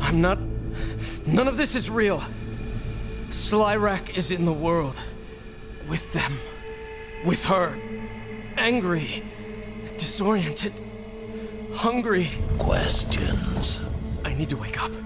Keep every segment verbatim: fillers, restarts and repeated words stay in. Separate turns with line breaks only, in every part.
I'm not... None of this is real. Slyrak is in the world. With them. With her. Angry. Disoriented. Hungry.
Questions.
I need to wake up.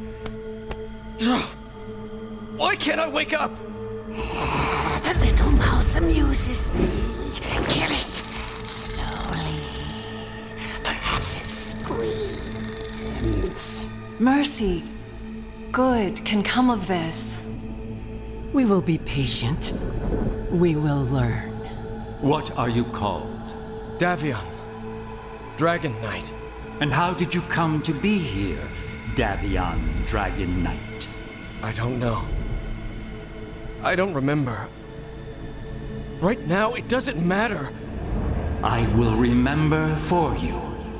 Why can't I wake up?
The little mouse amuses me. Kill it. Slowly. Perhaps it screams.
Mercy. Good can come of this.
We will be patient. We will learn.
What are you called?
Davion. Dragon Knight.
And how did you come to be here, Davion Dragon Knight?
I don't know. I don't remember. Right now, it doesn't matter.
I will remember for you.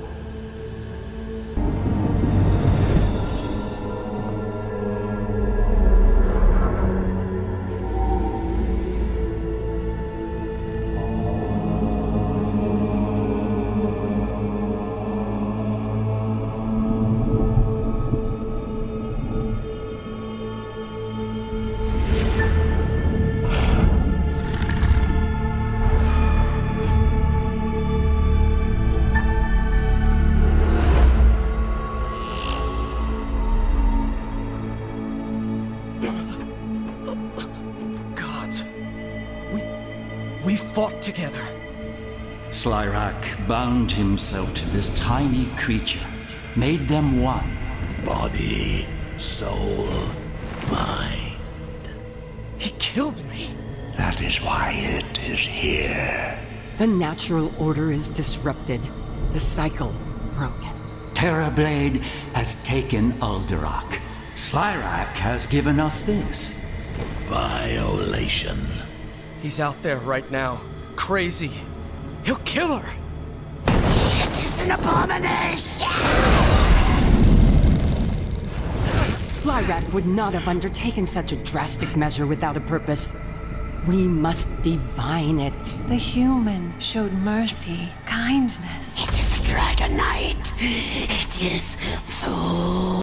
We fought together.
Slyrak bound himself to this tiny creature, made them one.
Body, soul, mind.
He killed me.
That is why it is here.
The natural order is disrupted. The cycle broken.
Terrorblade has taken Uldurak. Slyrak has given us this.
Violation.
He's out there right now. Crazy. He'll kill her.
It is an abomination.
Slyrak would not have undertaken such a drastic measure without a purpose. We must divine it.
The human showed mercy, kindness.
It is a Dragon Knight. It is the